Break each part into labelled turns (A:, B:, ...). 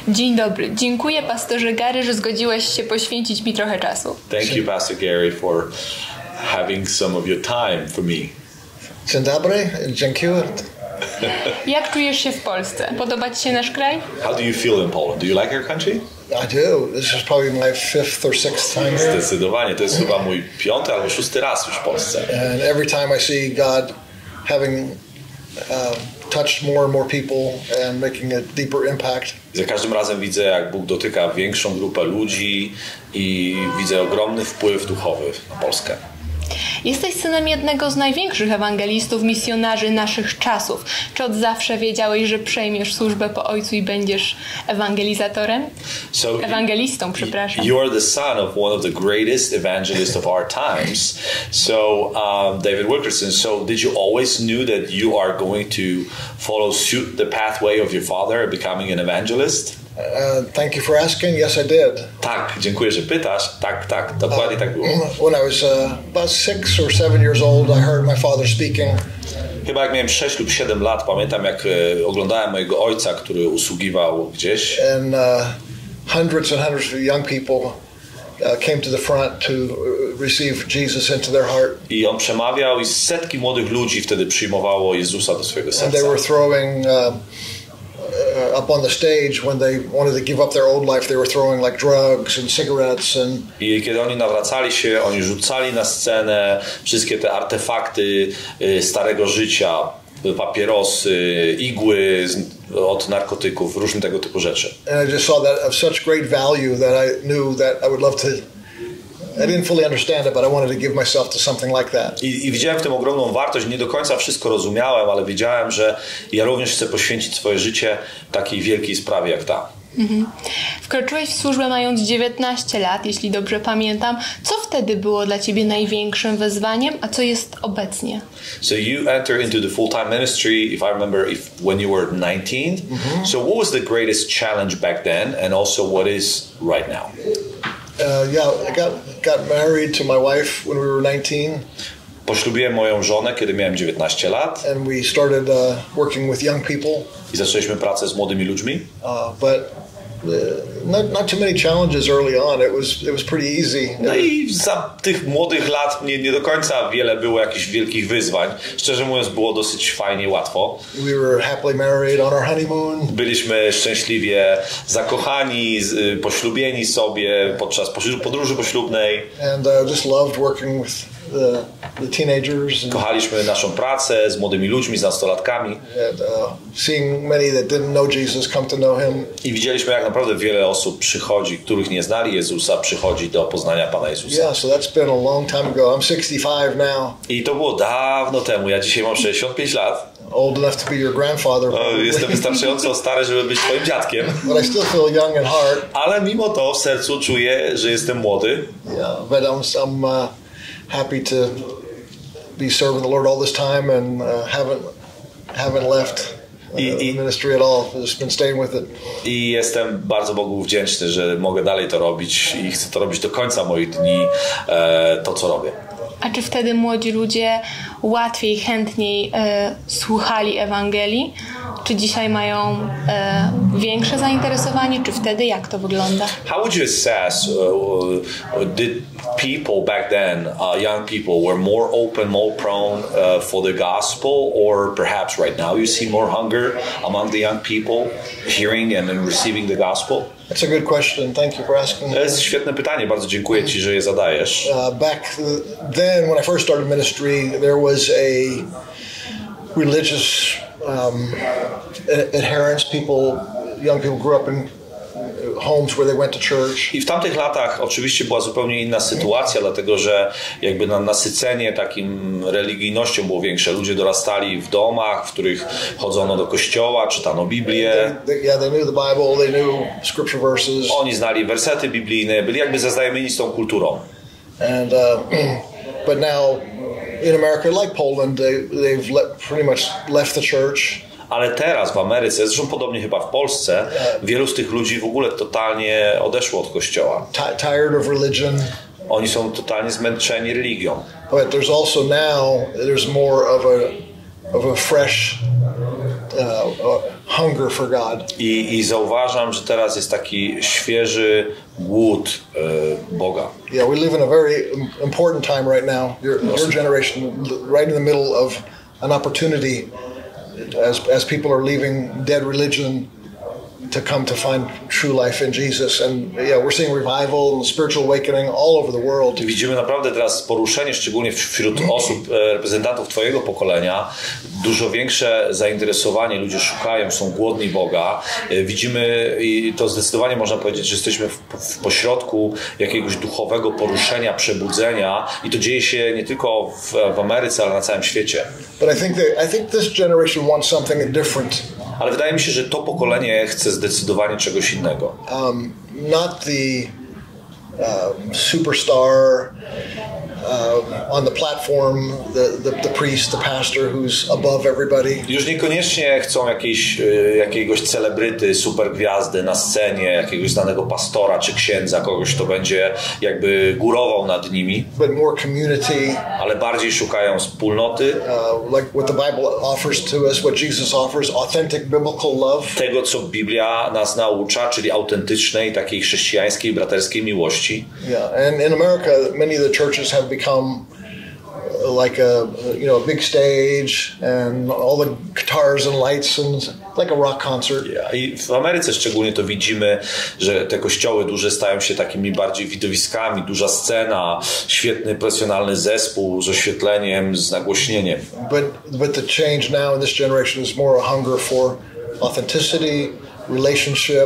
A: Dzień dobry. Dziękuję, pastorze Gary, że zgodziłeś się poświęcić mi trochę czasu.
B: Thank you, Pastor Gary, for having some of your time for me.
C: Dzień dobry, dziękuję.
A: Jak czujesz się w Polsce? Podoba ci się nasz kraj?
B: How do you feel in Poland? Do you like our country?
C: I do. This is probably my 5th or 6th time here.
B: Zdecydowanie. To jest chyba mój 5. albo 6. raz już w Polsce.
C: And every time I see God having touched more and more people and making a deeper impact.
B: Za każdym razem widzę, jak Bóg dotyka większą grupę ludzi i widzę ogromny wpływ duchowy na Polskę.
A: Jesteś synem jednego z największych ewangelistów, misjonarzy naszych czasów. Czy od zawsze wiedziałeś, że przejmiesz służbę po ojcu i będziesz ewangelizatorem? Ewangelistą, przepraszam.
B: You are the son of one of the greatest evangelists of our times. So, David Wilkerson, so did you always knew that you are going to follow suit the pathway of your father, becoming an evangelist?
C: Thank you for asking. Yes, I did.
B: Tak, dziękuję, że pytasz. Tak, dokładnie tak było.
C: When I was about 6 or 7 years old, I heard my father speaking.
B: Chyba jak miałem 6 lub 7 lat, pamiętam jak oglądałem mojego ojca, który usługiwał gdzieś.
C: And hundreds and hundreds of young people came to the front to receive Jesus into their heart.
B: I on przemawiał i setki młodych ludzi wtedy przyjmowało Jezusa do swojego serca.
C: And they were throwing up on the stage when they wanted to give up their old life, they were throwing like drugs and cigarettes and. I
B: kiedy oni nawracali się, oni rzucali na scenę wszystkie te artefakty starego życia, papierosy, igły od narkotyków, różne tego typu rzeczy.
C: And I just saw that of such great value that I knew that I would love to. I didn't fully understand it, but I wanted to give myself to something like that.
B: I widziałem w tym ogromną wartość. Nie do końca wszystko rozumiałem, ale wiedziałem, że ja również chcę poświęcić swoje życie takiej wielkiej sprawie jak ta.
A: Wkroczyłeś w służbę mając 19 lat, jeśli dobrze pamiętam. Co wtedy było dla ciebie największym wyzwaniem, a co jest obecnie?
B: So you entered into the full-time ministry, if I remember, when you were 19. So what was the greatest challenge back then, and also what is right now?
C: I got married to my wife when we were 19.
B: Poślubiłem moją żonę, kiedy miałem 19 lat.
C: And we started working with young people.
B: I zaczęliśmy pracę z młodymi ludźmi.
C: But not too many challenges early on. It was pretty easy.
B: No i za tych młodych lat nie do końca wiele było jakichś wielkich wyzwań. Szczerze mówiąc, było dosyć fajnie, łatwo.
C: We were happily married on our honeymoon.
B: Byliśmy szczęśliwie zakochani, poślubieni sobie podczas podróży poślubnej.
C: And just loved working with the teenagers.
B: Kochaliśmy naszą pracę z młodymi ludźmi, z nastolatkami.
C: And seeing many that didn't know Jesus come to know him.
B: I widzieliśmy, jak naprawdę wiele osób przychodzi, których nie znali Jezusa, przychodzi do poznania Pana Jezusa.
C: Yeah, so that's been a long time ago. I'm 65 now.
B: I to było dawno temu. Ja dzisiaj mam 65 lat.
C: Old enough to be your grandfather.
B: Jestem wystarczająco stary, żeby być twoim dziadkiem.
C: But I still feel young at heart.
B: Ale mimo to w sercu czuję, że jestem młody.
C: Yeah, but I'm happy to be serving the Lord all this time and haven't left the ministry at all. Just been staying with it.
B: I jestem bardzo Bogu wdzięczny, że mogę dalej to robić i chcę to robić do końca moich dni, to co robię.
A: A czy wtedy młodzi ludzie łatwiej, chętniej słuchali Ewangelii? Czy dzisiaj mają większe zainteresowanie? Czy wtedy jak to wygląda?
B: How would you assess did people back then, young people, were more open, more prone for the gospel, or perhaps right now you see more hunger among the young people hearing and receiving the gospel?
C: That's a good question. Thank you for asking.
B: To jest świetne pytanie. Bardzo dziękuję Ci, że je zadajesz.
C: Back then, when I first started ministry, there was a religious adherence. Young people grew up in homes where they went to church.
B: I w tamtych latach oczywiście była zupełnie inna sytuacja, dlatego że jakby nasycenie takim religijnością było większe. Ludzie dorastali w domach, w których chodzono do kościoła, czytano Biblię.
C: They knew the Bible, they knew scripture verses.
B: Oni znali wersety biblijne, byli jakby zaznajomieni z tą kulturą.
C: And but now in America, like Poland, they've pretty much left the church.
B: Ale teraz w Ameryce, zresztą podobnie chyba w Polsce, wielu z tych ludzi w ogóle totalnie odeszło od kościoła.
C: Tired of religion.
B: Oni są totalnie zmęczeni religią.
C: But there's also now more of a fresh hunger for God.
B: I zauważam, że teraz jest taki świeży głód Boga.
C: Yeah, we live in a very important time right now. Your generation, right in the middle of an opportunity as people are leaving dead religion to come to find true life in Jesus. And yeah, we're seeing revival and spiritual awakening all over the world.
B: Widzimy naprawdę teraz poruszenie, szczególnie wśród osób, reprezentantów twojego pokolenia, dużo większe zainteresowanie, ludzie szukają, są głodni Boga. Widzimy, i to zdecydowanie można powiedzieć, że jesteśmy w pośrodku jakiegoś duchowego poruszenia, przebudzenia i to dzieje się nie tylko w Ameryce, ale na całym świecie.
C: But I think this generation wants something different.
B: Ale wydaje mi się, że to pokolenie chce zdecydowanie czegoś innego.
C: Not the superstar on the platform, the priest, the pastor who's above everybody.
B: Już niekoniecznie chcą jakiegoś celebryty, supergwiazdy na scenie, jakiegoś znanego pastora czy księdza, kogoś, kto będzie jakby górował nad nimi.
C: But more community.
B: Ale bardziej szukają wspólnoty.
C: Like what the Bible offers to us, what Jesus offers, authentic biblical love.
B: Tego, co Biblia nas naucza, czyli autentycznej, takiej chrześcijańskiej, braterskiej miłości.
C: Yeah, and in America, many of the churches have become like a big stage and all the guitars and lights and like a rock concert.
B: Yeah. I w Ameryce szczególnie to widzimy, że te kościoły duże stają się takimi bardziej widowiskami, duża scena, świetny profesjonalny zespół z oświetleniem, z nagłośnieniem.
C: But the change now in this generation is more a hunger for authenticity, relationship,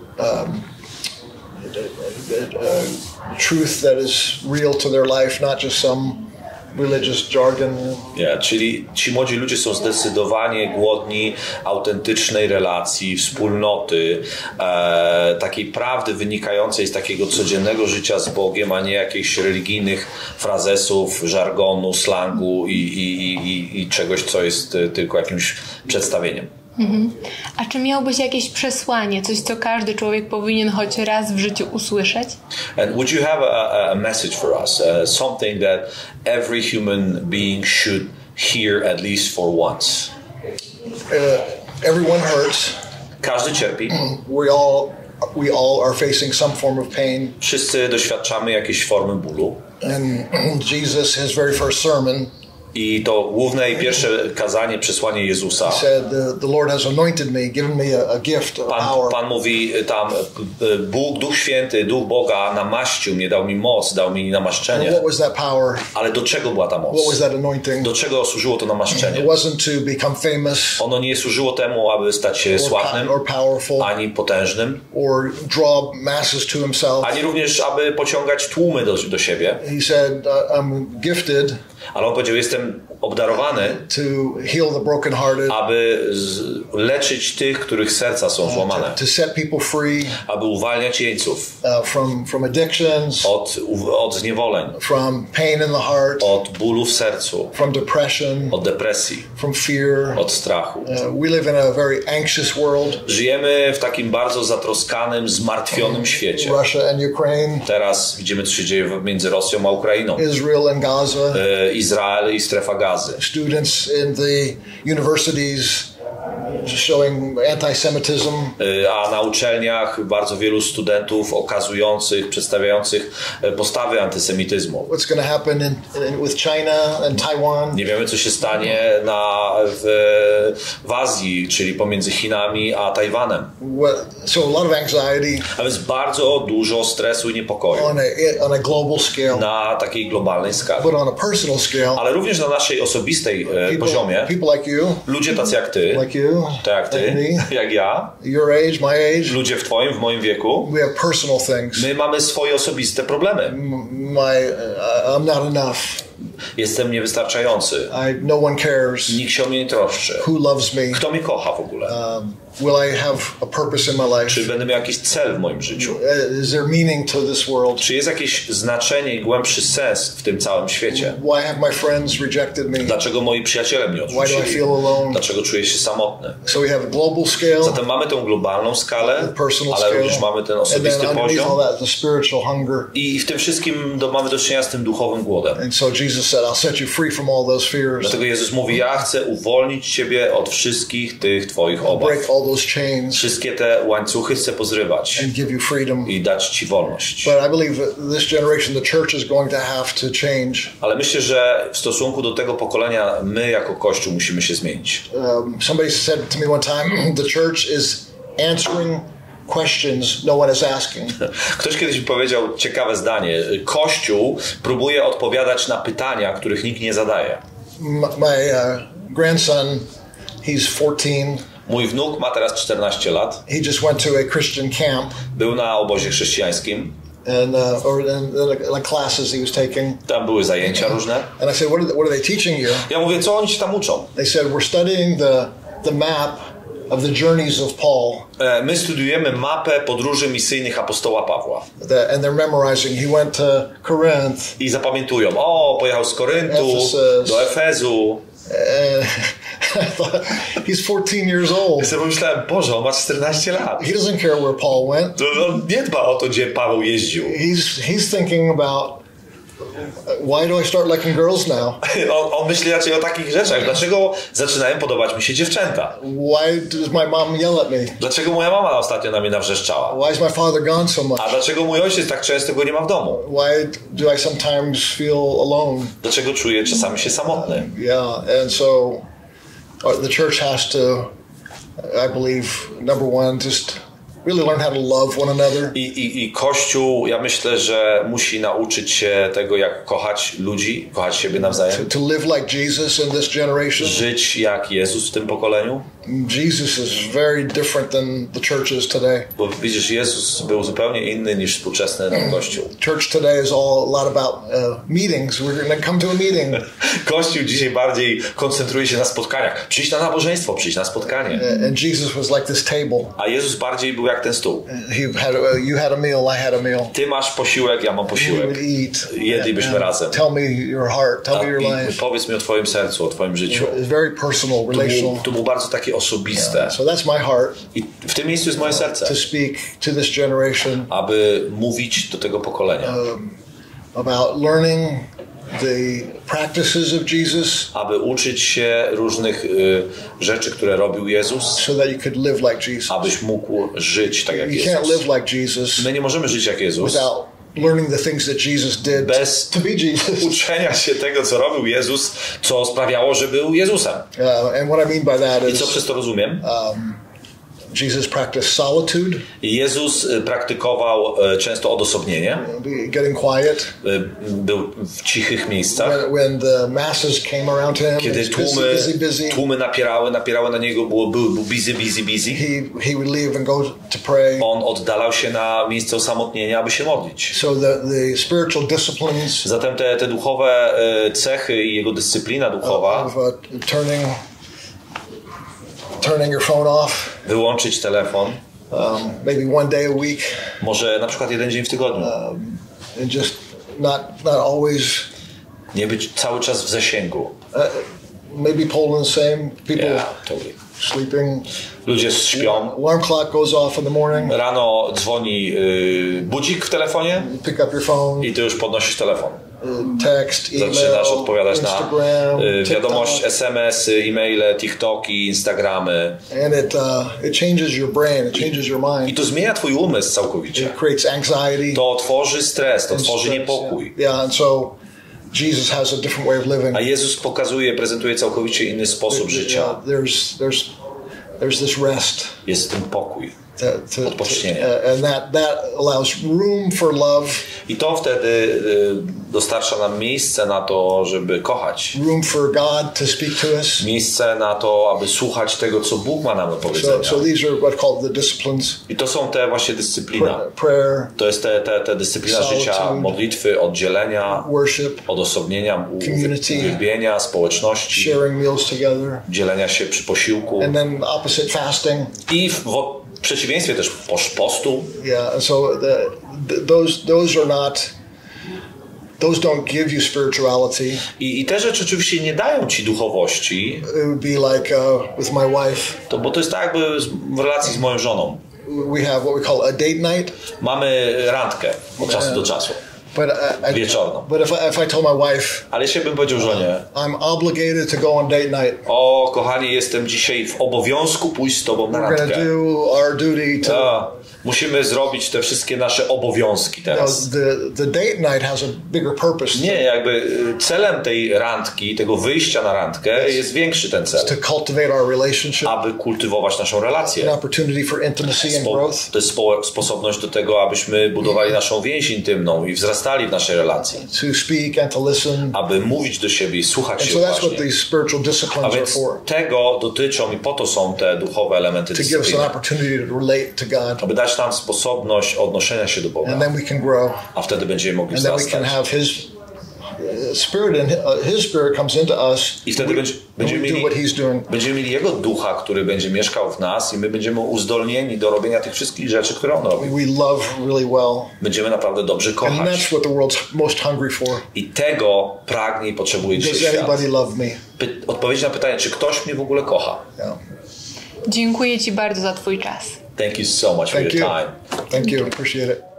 C: truth that is real to their life, not just some religious jargon.
B: Yeah, czyli ci młodzi ludzie są zdecydowanie głodni autentycznej relacji, wspólnoty, takiej prawdy wynikającej z takiego codziennego życia z Bogiem, a nie jakichś religijnych frazesów, żargonu, slangu i czegoś, co jest tylko jakimś przedstawieniem.
A: A czy miałbyś jakieś przesłanie, coś, co każdy człowiek powinien choć raz w życiu usłyszeć?
B: And would you have a message for us, something that every human being should hear at least for once?
C: Everyone hurts.
B: Każdy cierpi.
C: We all are facing some form of pain.
B: Wszyscy doświadczamy jakiejś formy bólu.
C: And Jesus, his very first sermon,
B: i to główne i pierwsze kazanie, przesłanie Jezusa.
C: The Lord has anointed me, given me a gift of power.
B: Pan mówi tam, Bóg, Duch Święty, Duch Boga namaścił mnie, dał mi moc, dał mi namaszczenie.
C: What was that power?
B: Ale do czego była ta moc?
C: What was that anointing?
B: Do czego służyło to namaszczenie?
C: It wasn't to become famous.
B: Ono nie służyło temu, aby stać się sławnym,
C: or powerful,
B: ani potężnym,
C: or draw masses to himself.
B: Ani również, aby pociągać tłumy do siebie.
C: He said, I'm gifted.
B: Ale on powiedział, jestem obdarowany,
C: to heal the brokenhearted,
B: aby leczyć tych, których serca są złamane,
C: to set people free,
B: aby uwalniać jeńców
C: from addictions,
B: od zniewoleń,
C: from pain in the heart,
B: od bólu w sercu,
C: from depression,
B: od depresji,
C: from fear,
B: od strachu.
C: We live in a very anxious world.
B: Żyjemy w takim bardzo zatroskanym, zmartwionym świecie.
C: Russia and Ukraine.
B: Teraz widzimy, co się dzieje między Rosją a Ukrainą.
C: Israel and Gaza.
B: Izrael i strefa Gazy.
C: Students in the universities showing anti-Semitism.
B: A na uczelniach bardzo wielu studentów przedstawiających postawy antysemityzmu.
C: What's going to happen with China and Taiwan?
B: Nie wiemy, co się stanie w Azji, czyli pomiędzy Chinami a Tajwanem.
C: So a lot of anxiety.
B: A więc bardzo dużo stresu i niepokoju.
C: On a global scale.
B: Na takiej globalnej skali.
C: But on a personal scale.
B: Ale również na naszej osobistej poziomie.
C: People like you.
B: Ludzie tacy jak ty.
C: Like you.
B: Tak jak ty, jak ja.
C: Your age, my age.
B: Ludzie w twoim, w moim wieku.
C: We have personal things.
B: My mamy swoje osobiste problemy.
C: I'm not enough.
B: Jestem niewystarczający.
C: No one cares.
B: Nikt się o mnie nie troszczy.
C: Who loves me?
B: Kto mnie kocha w ogóle?
C: Will I have a purpose in my life?
B: Czy będę miał jakiś cel w moim życiu?
C: Is there meaning to this world?
B: Czy jest jakieś znaczenie i głębszy sens w tym całym świecie?
C: Why have my friends rejected me?
B: Dlaczego moi przyjaciele mnie odrzucili?
C: Why do I feel alone?
B: Dlaczego czuję się samotny?
C: So we have a global scale.
B: Zatem mamy tę globalną skalę, ale również mamy ten osobisty poziom.
C: The spiritual hunger.
B: I w tym wszystkim mamy do czynienia z tym duchowym głodem.
C: And so Jesus said, I'll set you free from all those fears.
B: Dlatego Jezus mówi, ja chcę uwolnić ciebie od wszystkich tych twoich obaw.
C: all those chains.
B: Wszystkie te łańcuchy chcę pozrywać.
C: And give you freedom.
B: I dać ci wolność.
C: But I believe that this generation, the church is going to have to change.
B: Ale myślę, że w stosunku do tego pokolenia my jako Kościół musimy się zmienić.
C: Somebody said to me one time, the church is answering questions no one is asking.
B: Ktoś kiedyś mi powiedział ciekawe zdanie. Kościół próbuje odpowiadać na pytania, których nikt nie zadaje.
C: My grandson, he's 14.
B: Mój wnuk ma teraz 14 lat.
C: He just went to a Christian camp.
B: Był na obozie chrześcijańskim.
C: And like classes he was taking.
B: Tam były zajęcia różne.
C: And I said, what are they teaching you?
B: Ja mówię, co oni się tam uczą?
C: They said, we're studying the map of the journeys of Paul.
B: My studujemy mapę podróży misyjnych apostoła Pawła.
C: And they're memorizing. He went to Corinth.
B: I zapamiętują. Pojechał z Koryntu do Efezu.
C: I thought, he's 14 years old.
B: Ja sobie pomyślałem, Boże, on ma 14 lat.
C: He doesn't care where Paul went.
B: On nie dba o to, gdzie Paweł jeździł.
C: He's thinking about why do I start liking girls now?
B: On myśli raczej o takich rzeczach. Dlaczego zaczynają podobać mi się dziewczęta?
C: Why does my mom yell at me?
B: Dlaczego moja mama ostatnio na mnie nawrzeszczała?
C: Why is my father gone so much?
B: A dlaczego mój ojciec tak często go nie ma w domu?
C: Why do I sometimes feel alone?
B: Dlaczego czuję czasami się samotny?
C: Yeah, and so the church has to, I believe, number one, just really learn how to love one another.
B: I Kościół, ja myślę, że musi nauczyć się tego, jak kochać ludzi, kochać siebie nawzajem.
C: To live like Jesus in this generation.
B: Żyć jak Jezus w tym pokoleniu.
C: Jesus is very different than the churches today.
B: Bo widzisz, Jezus był zupełnie inny niż współczesny Kościół.
C: Church today is a lot about meetings. We're going to come to a meeting.
B: Kościół dzisiaj bardziej koncentruje się na spotkaniach. Przyjdź na nabożeństwo, przyjdź na spotkanie.
C: And Jesus was like this table.
B: A Jezus bardziej był jak ten stół.
C: You had a meal, I had a meal.
B: Ty masz posiłek, ja mam posiłek. Jedlibyśmy razem.
C: Tell me your heart, tell me your life.
B: Powiedz mi o twoim sercu, o twoim życiu.
C: It's very personal, relational.
B: To było bardzo takie osobiste.
C: Yeah. So that's my heart.
B: I w tym miejscu jest moje serce.
C: To speak to this generation.
B: Aby mówić do tego pokolenia.
C: About learning the practices of Jesus.
B: Aby uczyć się różnych rzeczy, które robił Jezus.
C: So that you could live like Jesus.
B: Abyś mógł żyć tak jak
C: Jezus. You can't live like Jesus.
B: My nie możemy żyć jak Jezus.
C: Without learning the things that Jesus did
B: bez
C: to be Jesus.
B: Uczenia się tego, co robił Jezus, co sprawiało, że był Jezusem.
C: And what I mean by that is,
B: i co przez to rozumiem?
C: Jesus practiced solitude.
B: Jezus praktykował często odosobnienie.
C: Getting quiet.
B: Był w cichych miejscach.
C: When the masses came around him,
B: kiedy tłumy napierały na niego, był busy.
C: He would leave and go to pray.
B: On oddalał się na miejsce osamotnienia, aby się modlić.
C: So the spiritual disciplines.
B: Zatem te duchowe cechy i jego dyscyplina duchowa.
C: Of turning your phone off.
B: Wyłączyć telefon.
C: Maybe one day a week.
B: Może na przykład jeden dzień w tygodniu.
C: And just not always.
B: Nie być cały czas w zasięgu.
C: Maybe Poland same. People
B: totally.
C: Sleeping.
B: Ludzie śpią.
C: Alarm clock goes off in the morning.
B: Rano dzwoni budzik w telefonie.
C: Pick up your phone.
B: I ty już podnosisz telefon.
C: Text, email,
B: zaczynasz odpowiadać
C: Instagram,
B: na wiadomość, SMS-y, e-maile, TikToki, Instagramy.
C: And it changes your brain, it changes your mind.
B: I to zmienia twój umysł całkowicie.
C: It creates anxiety.
B: To tworzy stres, to tworzy niepokój.
C: Yeah, and so Jesus has a different way of living.
B: A Jezus prezentuje całkowicie inny sposób życia.
C: There's this rest.
B: Jest ten pokój. Odpocznienie.
C: And that allows room for love.
B: I to wtedy dostarcza nam miejsce na to, żeby kochać.
C: Room for God to speak to us.
B: Miejsce na to, aby słuchać tego, co Bóg ma nam do powiedzenia.
C: So these are what called the disciplines.
B: I to są te właśnie dyscyplina.
C: Prayer.
B: To jest ta dyscyplina życia, modlitwy, oddzielenia,
C: worship,
B: odosobnienia,
C: community,
B: uwielbienia, społeczności,
C: sharing meals together,
B: dzielenia się przy posiłku.
C: And then opposite fasting.
B: I w przeciwieństwie też postu.
C: Yeah, so those are not. Those don't give you spirituality.
B: I te rzeczy oczywiście nie dają ci duchowości.
C: It would be like with my wife.
B: Bo to jest tak jakby w relacji z moją żoną.
C: We have what we call a date night.
B: Mamy randkę od czasu do czasu. wieczorną.
C: But if I told my wife,
B: ale jeśli bym powiedział żonie,
C: I'm obligated to go on date night.
B: O, kochanie, jestem dzisiaj w obowiązku pójść z tobą na randkę.
C: We're gonna do our duty to.
B: Musimy zrobić te wszystkie nasze obowiązki teraz.
C: The date night has a bigger purpose.
B: Nie, jakby celem tej randki, tego wyjścia na randkę jest większy ten cel.
C: To cultivate our relationship.
B: Aby kultywować naszą relację.
C: An opportunity for intimacy and growth.
B: To jest sposobność do tego, abyśmy budowali naszą więź intymną i wzrastali w naszej relacji.
C: To speak and to listen.
B: Aby mówić do siebie i słuchać się
C: so that's
B: właśnie.
C: what these spiritual disciplines are for.
B: Tego dotyczą i po to są te duchowe elementy dyscypliny.
C: To give us an opportunity to relate to God.
B: Aby dać nam sposobność odnoszenia się do Boga.
C: And then we can grow.
B: A wtedy będziemy mogli
C: wzrastać. And then we can have His Spirit, and His Spirit comes into us.
B: I wtedy będziemy mieli Jego ducha, który będzie mieszkał w nas i my będziemy uzdolnieni do robienia tych wszystkich rzeczy, które On robi.
C: We love really well.
B: Będziemy naprawdę dobrze kochać.
C: And that's what the world's most hungry for.
B: I tego pragnie i potrzebuje dzisiaj świat.
C: Does anybody love me?
B: Odpowiedź na pytanie, czy ktoś mnie w ogóle kocha?
C: Yeah.
A: Dziękuję Ci bardzo za Twój czas.
B: Thank you so much for your time.
C: Thank you. Appreciate it.